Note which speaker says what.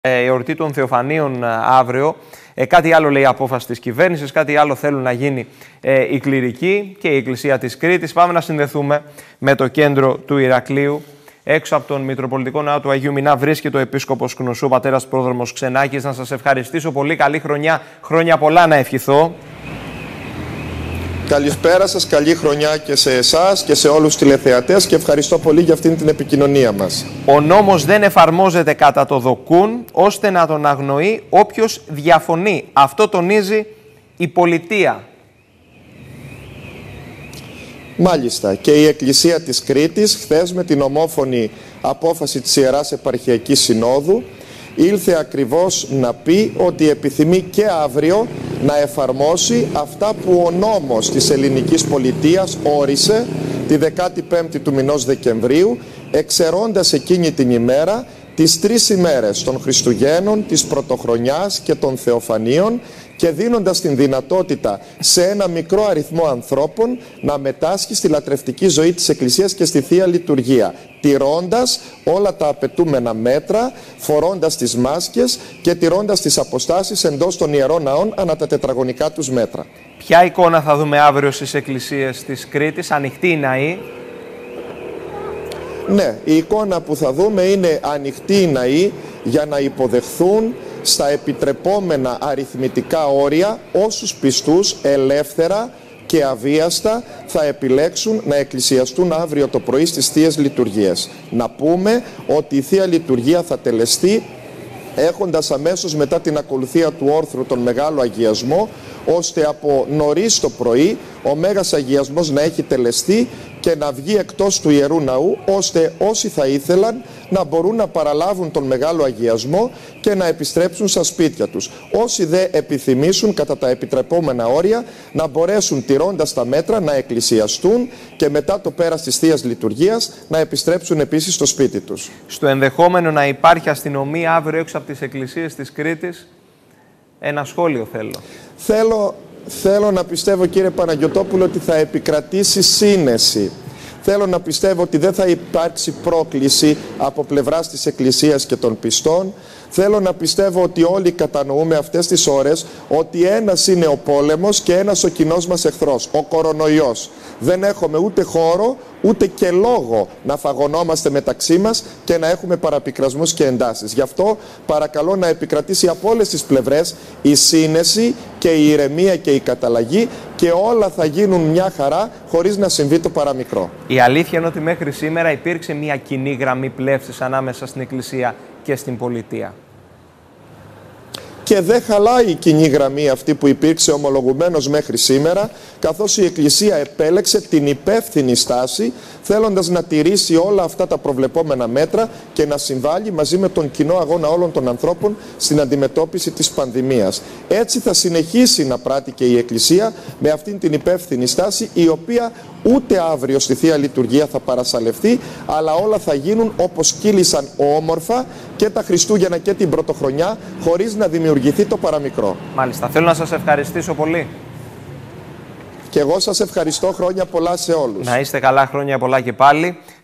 Speaker 1: εορτή των Θεοφανίων αύριο. Κάτι άλλο λέει η απόφαση της κυβέρνησης, κάτι άλλο θέλουν να γίνει οι κληρικοί και η Εκκλησία της Κρήτης. Πάμε να συνδεθούμε με το κέντρο του Ηρακλείου. Έξω από τον Μητροπολιτικό Ναό του Αγίου Μινά βρίσκεται ο Επίσκοπος Κνουσού, πατέρας Πρόδρομος Ξενάκης. Να σας ευχαριστήσω πολύ. Καλή χρονιά. Χρόνια πολλά να ευχηθώ.
Speaker 2: Καλησπέρα σας, καλή χρονιά και σε εσάς και σε όλους τους τηλεθεατές και ευχαριστώ πολύ για αυτήν την επικοινωνία μας.
Speaker 1: Ο νόμος δεν εφαρμόζεται κατά το δοκούν, ώστε να τον αγνοεί όποιος διαφωνεί. Αυτό τονίζει η πολιτεία.
Speaker 2: Μάλιστα, και η Εκκλησία της Κρήτης χθες με την ομόφωνη απόφαση της Ιεράς Επαρχιακής Συνόδου ήλθε ακριβώς να πει ότι επιθυμεί και αύριο να εφαρμόσει αυτά που ο νόμος της ελληνικής πολιτείας όρισε τη 15η του μηνός Δεκεμβρίου, εξαιρώντας εκείνη την ημέρα τις 3 ημέρες των Χριστουγέννων, της Πρωτοχρονιάς και των Θεοφανίων και δίνοντας την δυνατότητα σε ένα μικρό αριθμό ανθρώπων να μετάσχει στη λατρευτική ζωή της Εκκλησίας και στη Θεία Λειτουργία, τηρώντας όλα τα απαιτούμενα μέτρα, φορώντας τις μάσκες και τηρώντας τις αποστάσεις εντός των ιερών ναών ανά τα τετραγωνικά τους μέτρα.
Speaker 1: Ποια εικόνα θα δούμε αύριο στις εκκλησίες της Κρήτης, ανοιχτή η ναή?
Speaker 2: Ναι, η εικόνα που θα δούμε είναι ανοιχτή οι ναοί για να υποδεχθούν στα επιτρεπόμενα αριθμητικά όρια όσους πιστούς ελεύθερα και αβίαστα θα επιλέξουν να εκκλησιαστούν αύριο το πρωί στις Θείες Λειτουργίες. Να πούμε ότι η Θεία Λειτουργία θα τελεστεί έχοντας αμέσως μετά την ακολουθία του όρθρου τον Μεγάλο Αγιασμό, ώστε από νωρίς το πρωί ο Μέγας Αγιασμός να έχει τελεστεί και να βγει εκτός του Ιερού Ναού, ώστε όσοι θα ήθελαν να μπορούν να παραλάβουν τον Μεγάλο Αγιασμό και να επιστρέψουν στα σπίτια τους. Όσοι δεν επιθυμήσουν κατά τα επιτρεπόμενα όρια να μπορέσουν τηρώντας τα μέτρα να εκκλησιαστούν και μετά το πέρας της Θείας Λειτουργίας να επιστρέψουν επίσης στο σπίτι τους.
Speaker 1: Στο ενδεχόμενο να υπάρχει αστυνομία αύριο έξω από τις εκκλησίες της Κρήτης, ένα σχόλιο θέλω.
Speaker 2: Θέλω να πιστεύω, κύριε Παναγιωτόπουλο, ότι θα επικρατήσει σύνεση. Θέλω να πιστεύω ότι δεν θα υπάρξει πρόκληση από πλευράς της Εκκλησίας και των πιστών. Θέλω να πιστεύω ότι όλοι κατανοούμε αυτές τις ώρες ότι ένας είναι ο πόλεμος και ένας ο κοινός μας εχθρός, ο κορονοϊός. Δεν έχουμε ούτε χώρο, ούτε και λόγο να φαγωνόμαστε μεταξύ μας και να έχουμε παραπικρασμούς και εντάσεις. Γι' αυτό παρακαλώ να επικρατήσει από όλες τις πλευρές η σύνεση και η ηρεμία και η καταλλαγή και όλα θα γίνουν μια χαρά χωρίς να συμβεί το παραμικρό.
Speaker 1: Η αλήθεια είναι ότι μέχρι σήμερα υπήρξε μια κοινή γραμμή πλεύσης ανάμεσα στην Εκκλησία και στην πολιτεία.
Speaker 2: Και δεν χαλάει η κοινή γραμμή αυτή που υπήρξε ομολογουμένως μέχρι σήμερα, καθώς η Εκκλησία επέλεξε την υπεύθυνη στάση, θέλοντας να τηρήσει όλα αυτά τα προβλεπόμενα μέτρα και να συμβάλλει μαζί με τον κοινό αγώνα όλων των ανθρώπων στην αντιμετώπιση της πανδημίας. Έτσι θα συνεχίσει να πράττει και η Εκκλησία με αυτήν την υπεύθυνη στάση, η οποία ούτε αύριο στη Θεία Λειτουργία θα παρασαλευτεί, αλλά όλα θα γίνουν όπως κύλησαν όμορφα και τα Χριστούγεννα και την Πρωτοχρονιά, χωρίς να δημιουργηθεί το παραμικρό.
Speaker 1: Μάλιστα. Θέλω να σας ευχαριστήσω πολύ.
Speaker 2: Και εγώ σας ευχαριστώ, χρόνια πολλά σε όλους.
Speaker 1: Να είστε καλά, χρόνια πολλά και πάλι.